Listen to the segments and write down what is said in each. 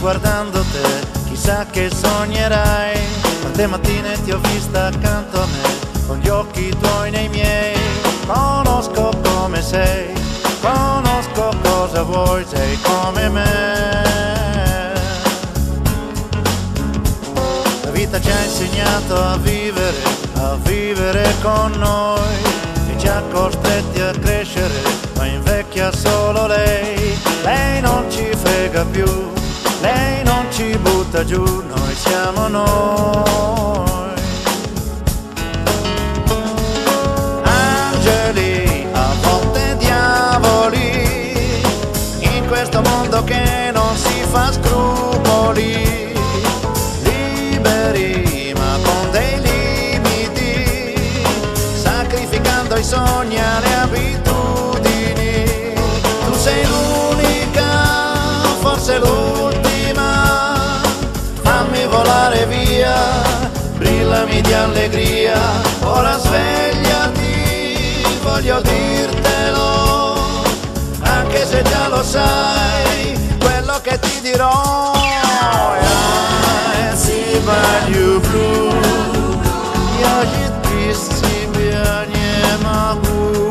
guardando te, chissà che sognerai. Quante mattine ti ho vista accanto a me, con gli occhi tuoi nei miei. Conosco come sei, conosco cosa vuoi, sei come me. La vita ci ha insegnato a vivere con noi, e ci ha costretti a crescere, ma invecchia solo lei. Lei non ci frega più, lei non ci butta giù, noi siamo noi. Angeli, a volte diavoli, in questo mondo che non si fa scrupoli. Liberi ma con dei limiti, sacrificando i sogni alle abitudini. Tu sei l'unica, forse l'ultima, fammi volare via, brillami di allegria. Ora svegliati, voglio dirtelo, anche se già lo sai, quello che ti dirò. Siguaju blu, ja жить себя не могу.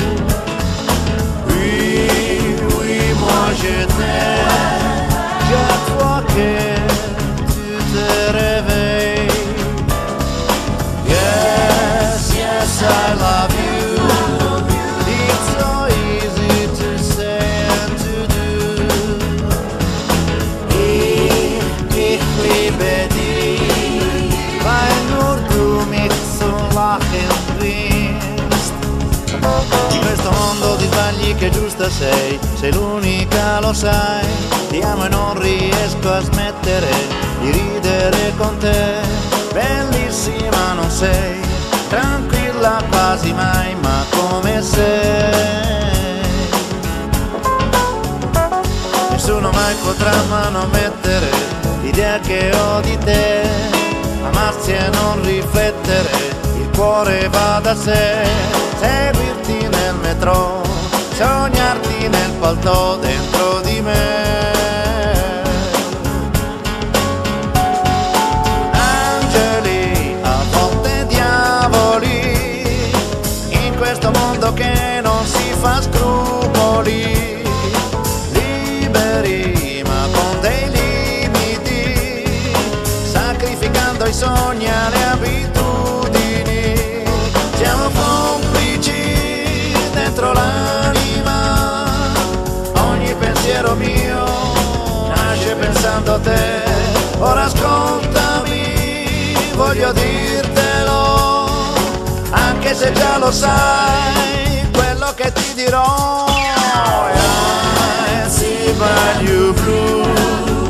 Oui, oui, moi je t'aime, chaque fois que tu te réveilles. Yes, yes, I love you. It's so easy to say and to do. Ich liebe dich, weil nur du mich so lachen willst. In questo mondo di sbagli che giusta sei, sei l'unica, lo sai. Ti amo e non riesco a smettere di ridere con te. Bellissima non sei, tranquilla quasi mai, ma come sei. Nessuno mai potrà manomettere l'idea che ho di te, amarsi e non riflettere, il cuore va da sé. Seguirti nel metro, sognarti nel palto dentro di me. Angeli, a volte diavoli, in questo mondo che non si fa scrupoli. Liberi ma con dei limiti, sacrificando i sogni alle abitudini. Siamo complici dentro l'anima, ogni pensiero mio nasce pensando a te. Ora ascoltami, voglio dirtelo, anche se già lo sai, quello che ti dirò. Siguaju blu,